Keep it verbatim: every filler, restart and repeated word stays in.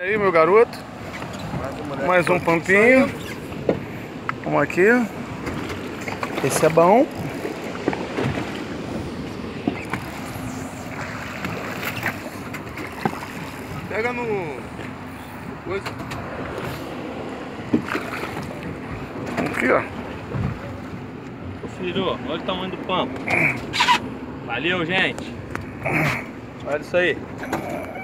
E aí, meu garoto? Mais um pampinho. Vamos aqui. Esse é bom. Pega no... coisa. Aqui, ó. Ô filho, olha o tamanho do pampo. Valeu, gente. Olha isso aí.